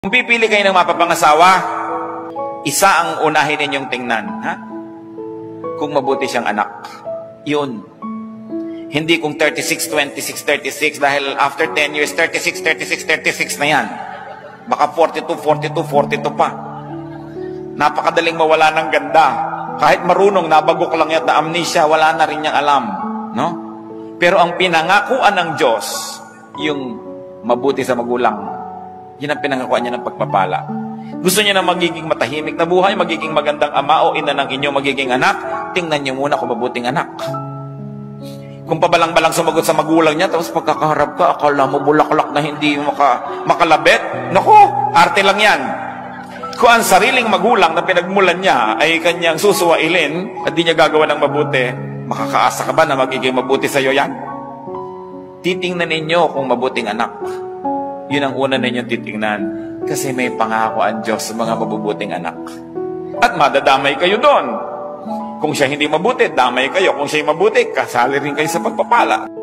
Kung pipili kayo ng mapapangasawa, isa ang unahin ninyong tingnan, ha? Kung mabuti siyang anak. Yun. Hindi kung 36, 26, 36, dahil after 10 years, 36, 36, 36 na yan. Baka 42, 42, 42 pa. Napakadaling mawala ng ganda. Kahit marunong, nabagok lang yan na amnesia, wala na rin niyang alam. No? Pero ang pinangakuan ng Diyos, yung mabuti sa magulang, yun ang pinangakuan niya ng pagpapala. Gusto niya na magiging matahimik na buhay, magiging magandang ama o ina ng inyo magiging anak, tingnan niyo muna kung mabuting anak. Kung pabalang-balang sumagot sa magulang niya, tapos pagkakaharap ka, akala mo bulaklak na hindi makalabit, naku, arte lang yan. Kung ang sariling magulang na pinagmulan niya ay kanyang susuwailin at di niya gagawa ng mabuti, makakaasa ka ba na magiging mabuti sa iyo yan? Titingnan ninyo kung mabuting anak. Yun ang una ninyong titingnan. Kasi may pangako ang Diyos sa mga mabubuting anak. At madadamay kayo doon. Kung siya hindi mabuti, damay kayo. Kung siya mabuti, kasali rin kayo sa pagpapala.